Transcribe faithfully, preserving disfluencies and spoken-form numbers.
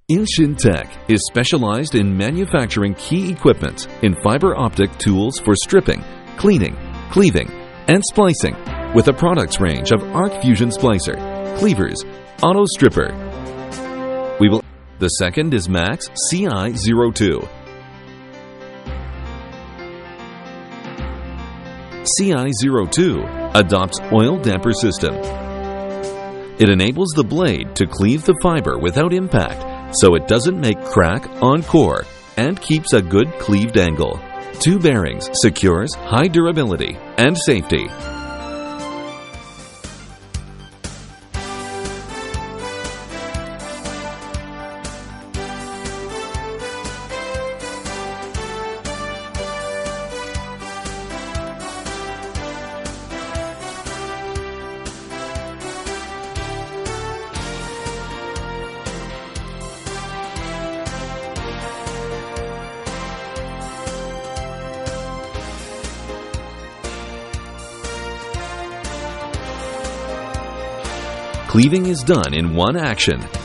ILSINTECH is specialized in manufacturing key equipment in fiber optic tools for stripping, cleaning, cleaving, and splicing, with a products range of arc fusion splicer, cleavers, auto stripper. We will. The second is MAX C I zero two. C I zero two adopts oil damper system. It enables the blade to cleave the fiber without impact, so it doesn't make crack on core and keeps a good cleaved angle. Two bearings secures high durability and safety. Cleaving is done in one action.